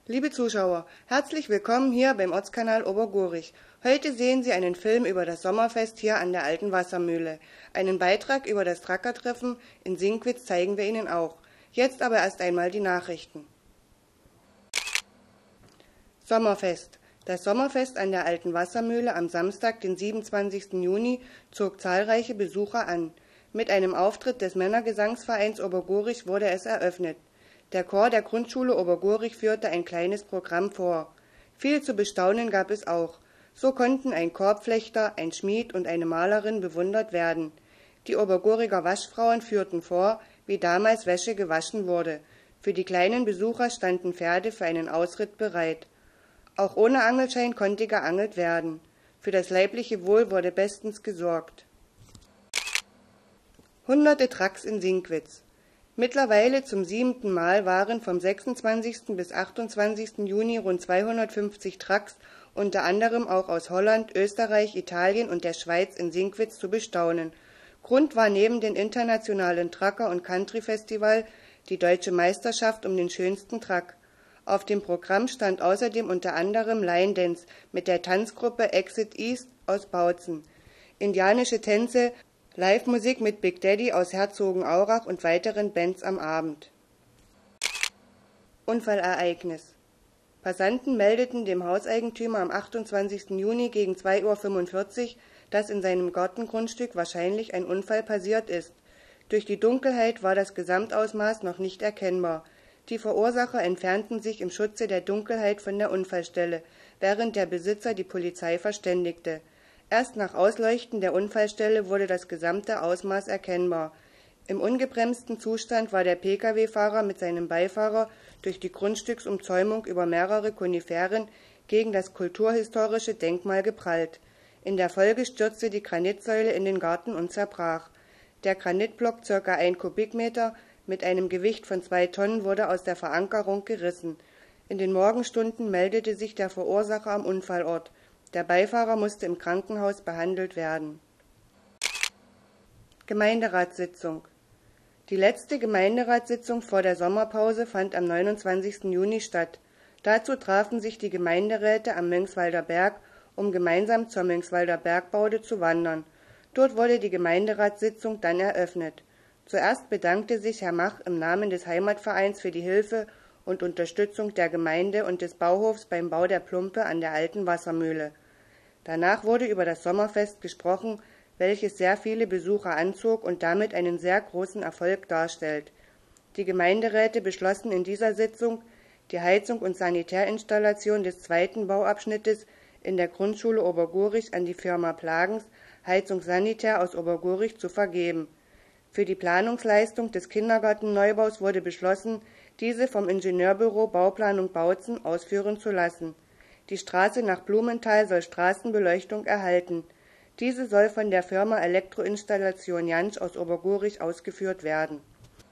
Liebe Zuschauer, herzlich willkommen hier beim Ortskanal Obergurich. Heute sehen Sie einen Film über das Sommerfest hier an der alten Wassermühle. Einen Beitrag über das Trackertreffen in Sinkwitz zeigen wir Ihnen auch. Jetzt aber erst einmal die Nachrichten. Sommerfest. Das Sommerfest an der alten Wassermühle am Samstag, den 27. Juni, zog zahlreiche Besucher an. Mit einem Auftritt des Männergesangsvereins Obergurich wurde es eröffnet. Der Chor der Grundschule Obergurich führte ein kleines Programm vor. Viel zu bestaunen gab es auch. So konnten ein Korbflechter, ein Schmied und eine Malerin bewundert werden. Die Oberguricher Waschfrauen führten vor, wie damals Wäsche gewaschen wurde. Für die kleinen Besucher standen Pferde für einen Ausritt bereit. Auch ohne Angelschein konnte geangelt werden. Für das leibliche Wohl wurde bestens gesorgt. Hunderte Trucks in Sinkwitz. Mittlerweile zum 7. Mal waren vom 26. bis 28. Juni rund 250 Trucks, unter anderem auch aus Holland, Österreich, Italien und der Schweiz in Sinkwitz zu bestaunen. Grund war neben dem internationalen Trucker- und Country-Festival die Deutsche Meisterschaft um den schönsten Truck. Auf dem Programm stand außerdem unter anderem Line Dance mit der Tanzgruppe Exit East aus Bautzen, indianische Tänze, Live-Musik mit Big Daddy aus Herzogenaurach und weiteren Bands am Abend. Unfallereignis. Passanten meldeten dem Hauseigentümer am 28. Juni gegen 2:45 Uhr, dass in seinem Gartengrundstück wahrscheinlich ein Unfall passiert ist. Durch die Dunkelheit war das Gesamtausmaß noch nicht erkennbar. Die Verursacher entfernten sich im Schutze der Dunkelheit von der Unfallstelle, während der Besitzer die Polizei verständigte. Erst nach Ausleuchten der Unfallstelle wurde das gesamte Ausmaß erkennbar. Im ungebremsten Zustand war der Pkw-Fahrer mit seinem Beifahrer durch die Grundstücksumzäumung über mehrere Koniferen gegen das kulturhistorische Denkmal geprallt. In der Folge stürzte die Granitsäule in den Garten und zerbrach. Der Granitblock, ca. 1 Kubikmeter, mit einem Gewicht von 2 Tonnen, wurde aus der Verankerung gerissen. In den Morgenstunden meldete sich der Verursacher am Unfallort. Der Beifahrer musste im Krankenhaus behandelt werden. Gemeinderatssitzung. Die letzte Gemeinderatssitzung vor der Sommerpause fand am 29. Juni statt. Dazu trafen sich die Gemeinderäte am Möngswalder Berg, um gemeinsam zur Möngswalder Bergbaude zu wandern. Dort wurde die Gemeinderatssitzung dann eröffnet. Zuerst bedankte sich Herr Mach im Namen des Heimatvereins für die Hilfe und Unterstützung der Gemeinde und des Bauhofs beim Bau der Plumpe an der alten Wassermühle. Danach wurde über das Sommerfest gesprochen, welches sehr viele Besucher anzog und damit einen sehr großen Erfolg darstellt. Die Gemeinderäte beschlossen in dieser Sitzung, die Heizung und Sanitärinstallation des zweiten Bauabschnittes in der Grundschule Obergurich an die Firma Plagens Heizung Sanitär aus Obergurich zu vergeben. Für die Planungsleistung des Kindergartenneubaus wurde beschlossen, diese vom Ingenieurbüro Bauplanung Bautzen ausführen zu lassen. Die Straße nach Blumenthal soll Straßenbeleuchtung erhalten. Diese soll von der Firma Elektroinstallation Jansch aus Obergurich ausgeführt werden.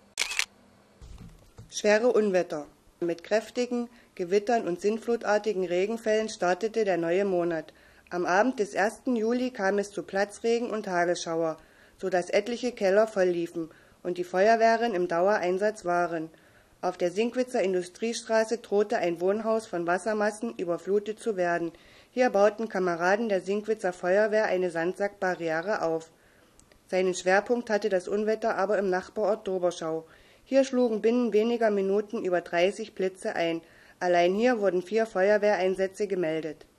Schwere Unwetter. Mit kräftigen Gewittern und sinnflutartigen Regenfällen startete der neue Monat. Am Abend des 1. Juli kam es zu Platzregen und Hagelschauer, sodass etliche Keller vollliefen und die Feuerwehren im Dauereinsatz waren. Auf der Sinkwitzer Industriestraße drohte ein Wohnhaus von Wassermassen überflutet zu werden. Hier bauten Kameraden der Sinkwitzer Feuerwehr eine Sandsackbarriere auf. Seinen Schwerpunkt hatte das Unwetter aber im Nachbarort Doberschau. Hier schlugen binnen weniger Minuten über 30 Blitze ein. Allein hier wurden 4 Feuerwehreinsätze gemeldet.